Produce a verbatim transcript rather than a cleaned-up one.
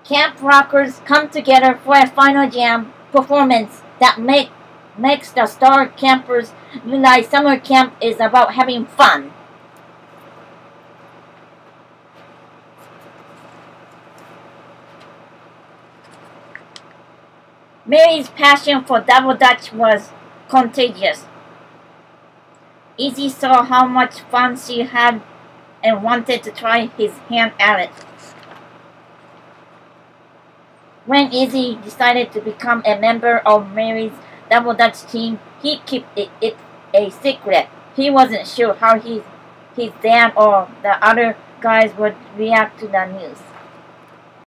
Camp rockers come together for a final jam performance that make, makes the star campers realize summer camp is about having fun. Mary's passion for Double Dutch was contagious. Izzy saw how much fun she had and wanted to try his hand at it. When Izzy decided to become a member of Mary's Double Dutch team, he kept it, it a secret. He wasn't sure how he, his dad or the other guys would react to the news.